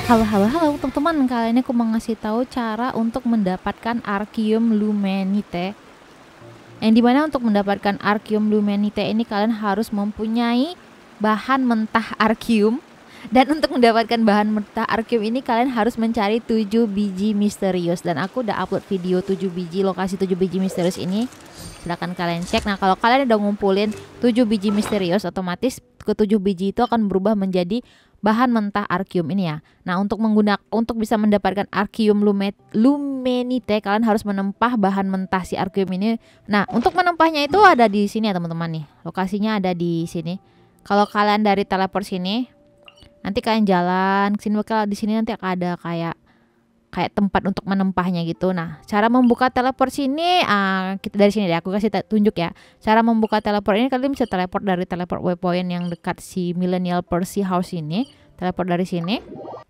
Halo teman-teman, kali ini aku mau ngasih tahu cara untuk mendapatkan Arceum Lumenite. Yang dimana untuk mendapatkan Arceum Lumenite ini kalian harus mempunyai bahan mentah Arceum. Dan untuk mendapatkan bahan mentah Arceum ini kalian harus mencari 7 biji misterius. Dan aku udah upload video 7 biji, lokasi 7 biji misterius ini. Silahkan kalian cek. Nah kalau kalian udah ngumpulin 7 biji misterius, otomatis ke 7 biji itu akan berubah menjadi bahan mentah Arceum ini ya. Nah untuk bisa mendapatkan Arceum Lumenite kalian harus menempah bahan mentah si Arceum ini. Nah untuk menempahnya itu ada di sini ya teman-teman nih. Lokasinya ada di sini. Kalau kalian dari teleport sini, nanti kalian jalan ke sini, bakal di sini nanti ada kayak tempat untuk menempahnya gitu. Nah, cara membuka teleport sini, kita dari sini deh, aku kasih tunjuk ya. Cara membuka teleport ini kalian bisa teleport dari teleport waypoint yang dekat si Millennial Percy House ini. Teleport dari sini.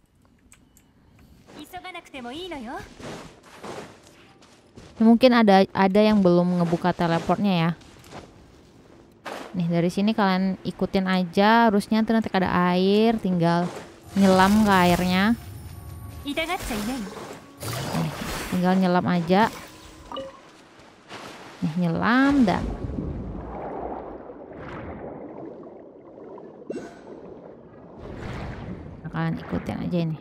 Mungkin ada yang belum ngebuka teleportnya ya. Nih dari sini kalian ikutin aja, harusnya nanti ada air, tinggal nyelam ke airnya. Nih, tinggal nyelam aja. Nih nyelam dan kalian ikutin aja ini.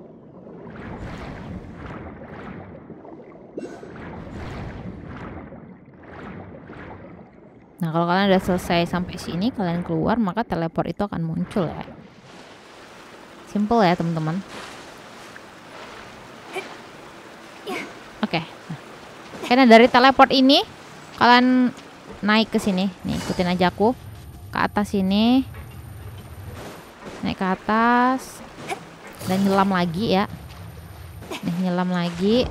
Nah kalau kalian udah selesai sampai sini, kalian keluar, maka teleport itu akan muncul ya. Simple ya teman-teman. Oke. Karena dari teleport ini kalian naik ke sini. Nih ikutin aja aku ke atas sini. Naik ke atas dan nyelam lagi ya. Nih nyelam lagi.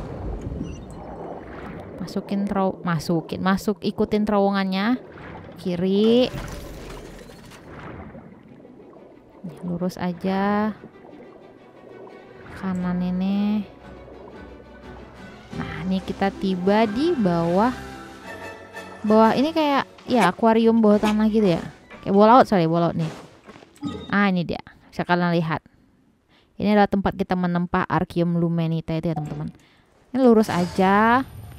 Ikutin terowongannya kiri. Nih, lurus aja. Kanan ini. Nah, ini kita tiba di bawah ini kayak ya akuarium bawah tanah gitu ya. Kayak bawah laut nih. Ini dia. Bisa kalian lihat. Ini adalah tempat kita menempah Arceum Lumenite itu ya, teman-teman. Ini lurus aja.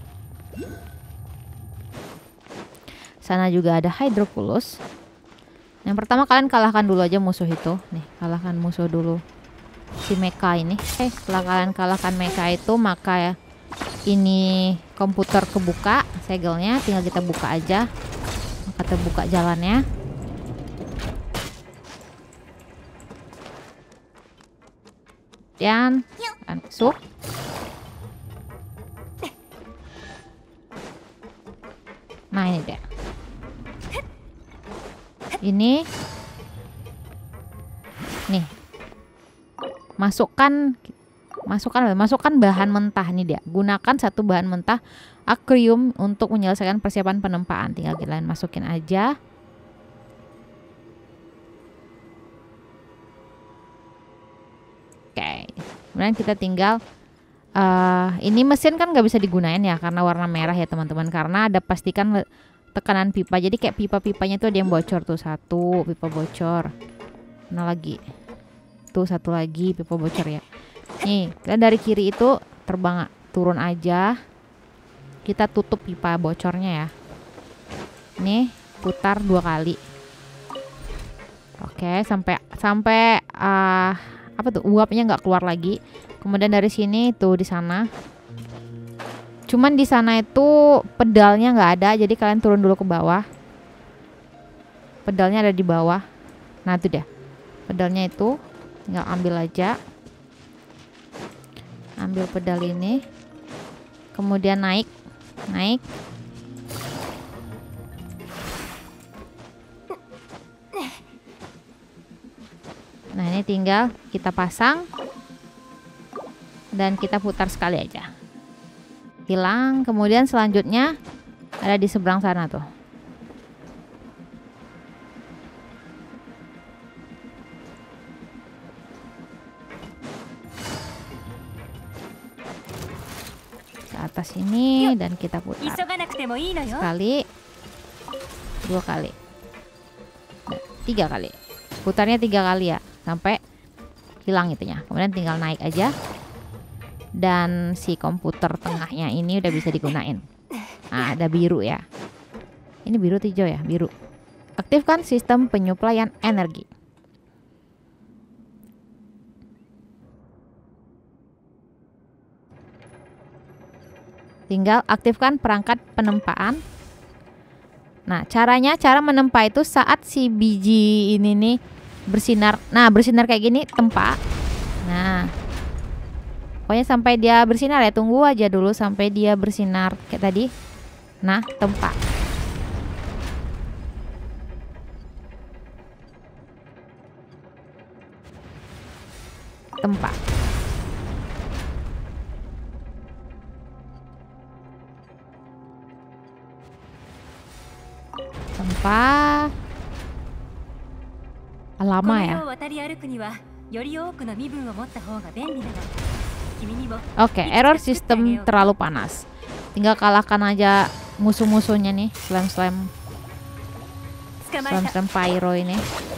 Sana juga ada Hydroculus. Yang pertama kalian kalahkan dulu aja musuh itu. Nih, kalahkan musuh dulu. Si Mecha ini. Setelah kalian kalahkan Mecha itu, maka ya ini komputer kebuka, segelnya tinggal kita buka aja, maka terbuka jalannya. Dan masuk. Nah ini dia. Ini nih, masukkan bahan mentah nih dia. Gunakan satu bahan mentah Arceum untuk menyelesaikan persiapan penempaan. Tinggal kalian masukin aja. Oke. Kemudian kita tinggal ini mesin kan nggak bisa digunain ya karena warna merah ya teman-teman, karena ada pastikan tekanan pipa. Jadi kayak pipa-pipanya tuh ada yang bocor tuh, satu pipa bocor. Mana lagi? Tuh satu lagi pipa bocor ya. Nih, kalian dari kiri itu turun aja. Kita tutup pipa bocornya ya. Nih, putar 2 kali. Oke, sampai apa tuh? Uapnya nggak keluar lagi. Kemudian dari sini tuh di sana. Cuman di sana itu pedalnya nggak ada, jadi kalian turun dulu ke bawah. Pedalnya ada di bawah. Nah, itu dia. Pedalnya itu tinggal ambil aja. Ambil pedal ini, kemudian naik. Nah ini tinggal kita pasang dan kita putar sekali aja, hilang. Kemudian selanjutnya ada di seberang sana tuh. Atas ini dan kita putar sekali, 2 kali, 3 kali. Putarnya 3 kali ya, sampai hilang itunya. Kemudian tinggal naik aja. Dan si komputer tengahnya ini udah bisa digunain. Nah, ada biru ya. Ini biru atau hijau ya? Biru. Aktifkan sistem penyuplaian energi. Tinggal aktifkan perangkat penempaan. Nah, cara menempa itu saat si biji ini nih bersinar. Nah, bersinar kayak gini, tempa. Nah, pokoknya sampai dia bersinar ya. Tunggu aja dulu sampai dia bersinar kayak tadi. Nah, tempa. Tempa. Tempa. Lama ya. Oke, error sistem terlalu panas. Tinggal kalahkan aja musuh-musuhnya nih, slime pyro ini.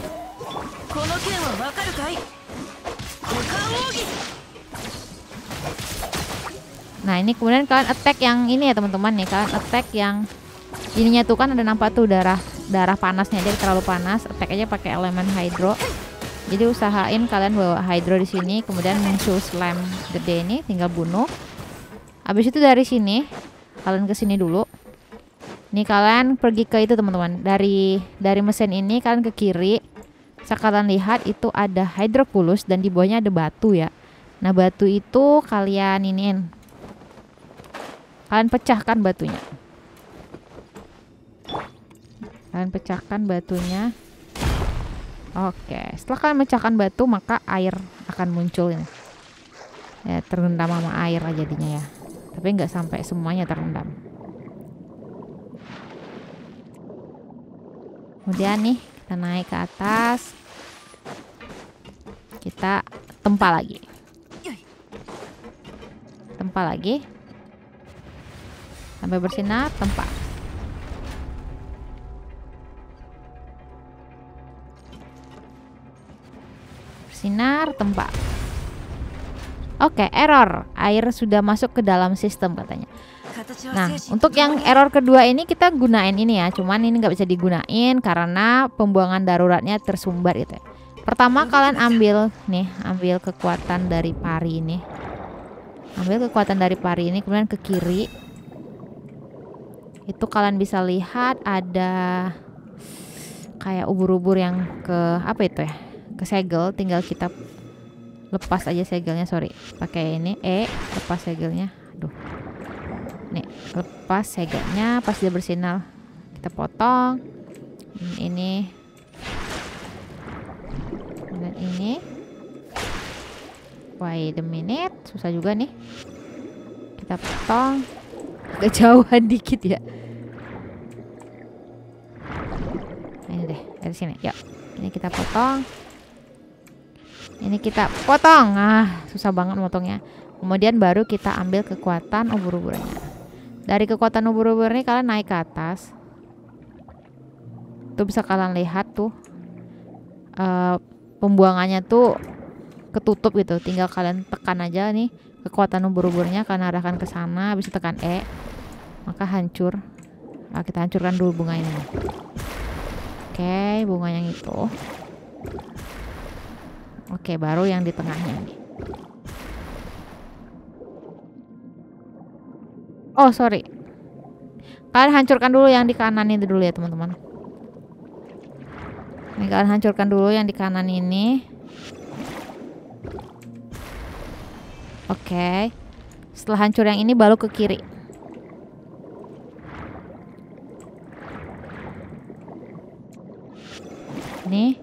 Nah, ini kemudian kalian attack yang ini ya teman-teman nih, kalian attack yang ininya tuh kan ada nampak tuh darah panasnya, dia terlalu panas, attack aja pakai elemen hydro. Jadi usahain kalian bawa hydro di sini, kemudian muncul slime gede ini tinggal bunuh. Habis itu dari sini kalian ke sini dulu. Nih kalian pergi ke itu teman-teman. Dari mesin ini kalian ke kiri. Bisa kalian lihat itu ada hydroculus dan di bawahnya ada batu ya. Nah, batu itu kalian iniin. Kalian pecahkan batunya. Kalian pecahkan batunya. Oke, setelah kalian pecahkan batu maka air akan muncul ini. Ya, terendam sama air aja jadinya ya. Tapi nggak sampai semuanya terendam. Kemudian nih kita naik ke atas. Kita tempa lagi. Tempa lagi. Sampai bersinar, tempa. Bersinar, tempa. Oke, error. Air sudah masuk ke dalam sistem katanya. Nah, untuk yang error kedua ini kita gunain ini ya. Cuman ini nggak bisa digunain karena pembuangan daruratnya tersumbat gitu ya. Pertama kalian ambil kekuatan dari pari ini. Ambil kekuatan dari pari ini, kemudian ke kiri. Itu kalian bisa lihat ada kayak ubur-ubur yang ke apa itu ya? Ke segel, tinggal kita lepas aja segelnya, sorry. Pakai ini lepas segelnya. Aduh. Nih, lepas segelnya pas dia bersinar. Kita potong. Ini. Dan ini. Wait a minute, susah juga nih. Kita potong. Agak jauhan dikit ya. Ini deh, dari sini. Yuk. Ini kita potong. Ini kita potong. Susah banget motongnya. Kemudian baru kita ambil kekuatan ubur-uburnya. Dari kekuatan ubur-ubur ini kalian naik ke atas. Tuh bisa kalian lihat tuh. Pembuangannya tuh ketutup gitu. Tinggal kalian tekan aja nih kekuatan ubur-uburnya, kalian arahkan ke sana, habis itu tekan maka hancur. Nah, kita hancurkan dulu bunga ini. Oke, bunga yang itu. Oke, baru yang di tengahnya nih. Oh, sorry. Kalian hancurkan dulu yang di kanan itu dulu ya, teman-teman. Ini kalian hancurkan dulu yang di kanan ini. Oke. Setelah hancur yang ini baru ke kiri. Nih.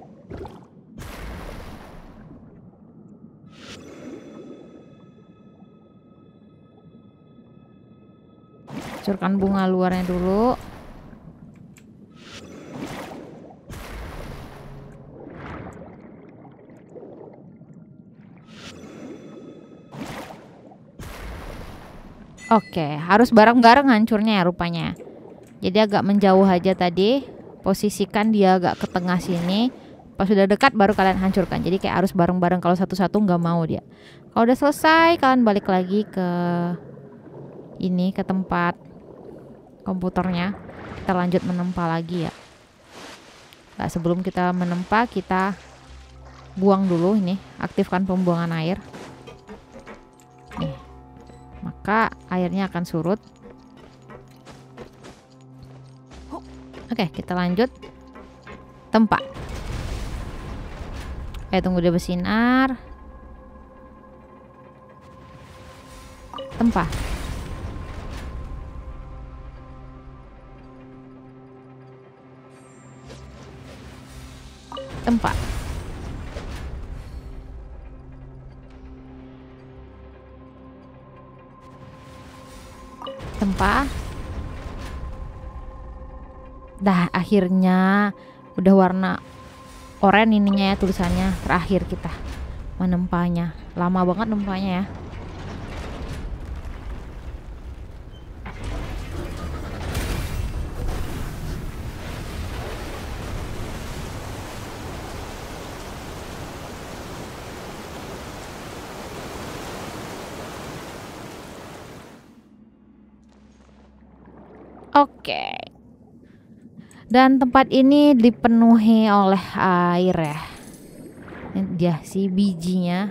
Hancurkan bunga luarnya dulu. Oke, harus bareng-bareng hancurnya ya rupanya. Jadi agak menjauh aja tadi. Posisikan dia agak ke tengah sini. Pas sudah dekat baru kalian hancurkan. Jadi kayak harus bareng-bareng, kalau satu-satu nggak mau dia. Kalau udah selesai kalian balik lagi ke ini, ke tempat komputernya. Kita lanjut menempa lagi ya. Nah, sebelum kita menempa kita buang dulu ini, aktifkan pembuangan air. Nih. Maka airnya akan surut. Oke, kita lanjut tempa. Tunggu dia bersinar. Tempa. Tempa. Tempa. Dah, akhirnya udah warna oranye ininya ya, tulisannya. Terakhir kita menempanya. Lama banget nempanya ya. Oke. Dan tempat ini dipenuhi oleh air ya. Ini dia si bijinya.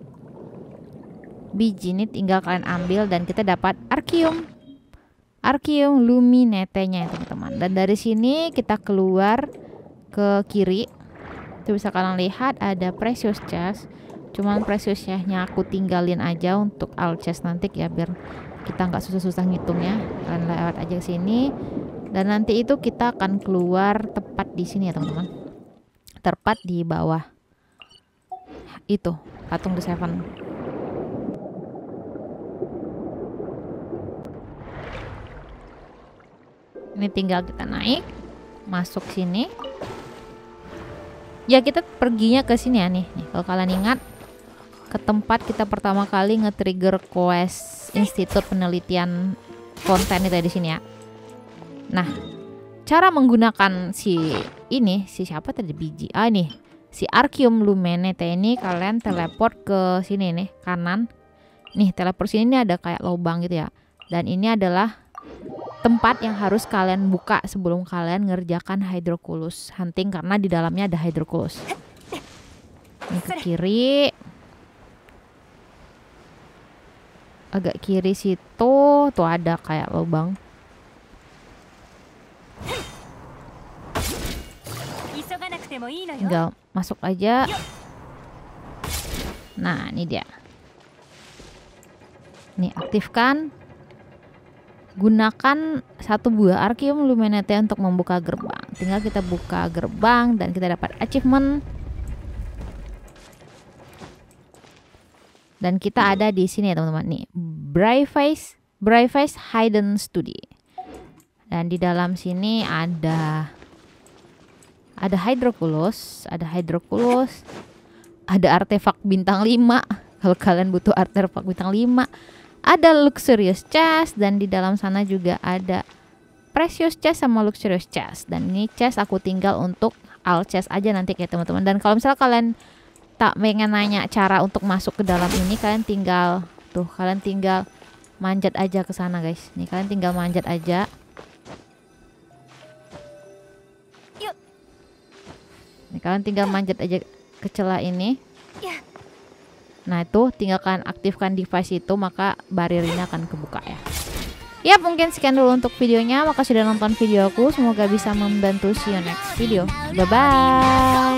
Biji ini tinggal kalian ambil dan kita dapat Archeum Luminete-nya ya teman-teman. Dan dari sini kita keluar ke kiri. Itu bisa kalian lihat ada Precious Chest. Cuman Precious Chest-nya aku tinggalin aja untuk Alt Chest nanti ya, biar kita nggak susah-susah ngitungnya. Kalian lewat aja ke sini. Dan nanti itu kita akan keluar tepat di sini ya teman-teman. Tepat di bawah itu patung The Seven. Ini tinggal kita naik, masuk sini. Ya kita perginya ke sini ya nih. Kalau kalian ingat, ke tempat kita pertama kali nge-trigger quest Institut Penelitian Konten itu di sini ya. Nah, cara menggunakan si siapa tadi biji? Ini si Archeum Luminete ini kalian teleport ke sini nih, kanan. Nih, teleport sini ada kayak lubang gitu ya. Dan ini adalah tempat yang harus kalian buka sebelum kalian ngerjakan Hydroculus hunting, karena di dalamnya ada Hydroculus. Ini ke kiri. Agak kiri situ tuh ada kayak lubang. Tinggal masuk aja. Nah, ini dia. Nih, aktifkan. Gunakan satu buah Archeum Luminete untuk membuka gerbang. Tinggal kita buka gerbang dan kita dapat achievement. Dan kita ada di sini ya teman-teman. Nih, Brightface Hidden Study. Dan di dalam sini ada Hydroculus, ada artefak bintang 5 kalau kalian butuh artefak bintang 5. Ada Luxurious Chest, dan di dalam sana juga ada Precious Chest sama Luxurious Chest. Dan ini chest aku tinggal untuk Alt Chest aja nanti ya teman-teman. Dan kalau misalnya kalian tak pengen nanya cara untuk masuk ke dalam ini, kalian tinggal manjat aja ke sana guys. Nih, kalian tinggal manjat aja. Nih, kalian tinggal manjat aja ke celah ini. Nah, itu tinggal kalian aktifkan device itu, maka barrier ini akan kebuka ya. Ya, mungkin sekian dulu untuk videonya. Makasih sudah nonton video aku. Semoga bisa membantu. See you next video. Bye bye.